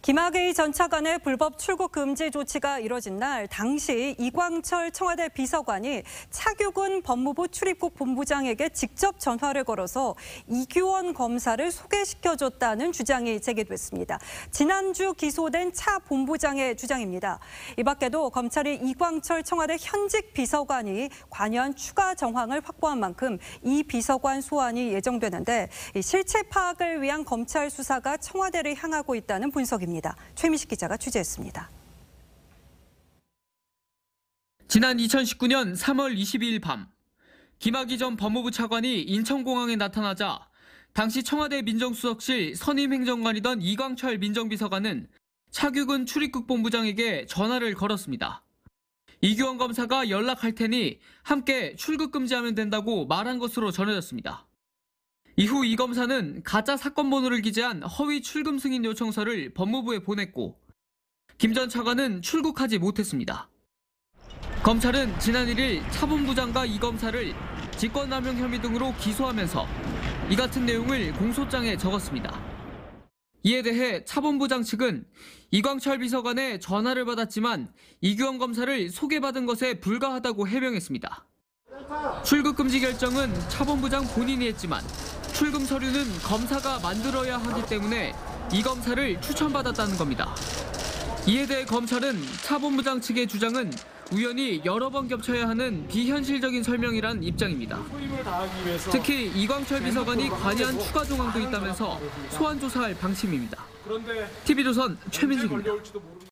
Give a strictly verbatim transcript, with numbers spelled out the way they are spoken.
김학의 전 차관의 불법 출국 금지 조치가 이뤄진 날 당시 이광철 청와대 비서관이 차규근 법무부 출입국 본부장에게 직접 전화를 걸어서 이규원 검사를 소개시켜줬다는 주장이 제기됐습니다. 지난주 기소된 차 본부장의 주장입니다. 이 밖에도 검찰이 이광철 청와대 현직 비서관이 관여한 추가 정황을 확보한 만큼 이 비서관 소환이 예정되는데 실체 파악을 위한 검찰 수사가 청와대를 향하고 있다는 분석입니다. 최민식 기자가 취재했습니다. 지난 이천십구 년 삼월 이십이일 밤 김학의 전 법무부 차관이 인천공항에 나타나자 당시 청와대 민정수석실 선임행정관이던 이광철 민정비서관은 차규근 출입국 본부장에게 전화를 걸었습니다. 이규원 검사가 연락할 테니 함께 출국 금지하면 된다고 말한 것으로 전해졌습니다. 이후 이 검사는 가짜 사건 번호를 기재한 허위 출금 승인 요청서를 법무부에 보냈고 김 전 차관은 출국하지 못했습니다. 검찰은 지난 일 일 차 본부장과 이 검사를 직권남용 혐의 등으로 기소하면서 이 같은 내용을 공소장에 적었습니다. 이에 대해 차 본부장 측은 이광철 비서관의 전화를 받았지만 이규원 검사를 소개받은 것에 불과하다고 해명했습니다. 출국 금지 결정은 차 본부장 본인이 했지만 출금 서류는 검사가 만들어야 하기 때문에 이 검사를 추천받았다는 겁니다. 이에 대해 검찰은 차 본부장 측의 주장은 우연히 여러 번 겹쳐야 하는 비현실적인 설명이란 입장입니다. 특히 이광철 비서관이 관여한 추가 정황도 있다면서 소환 조사할 방침입니다. 티비조선 최민식입니다.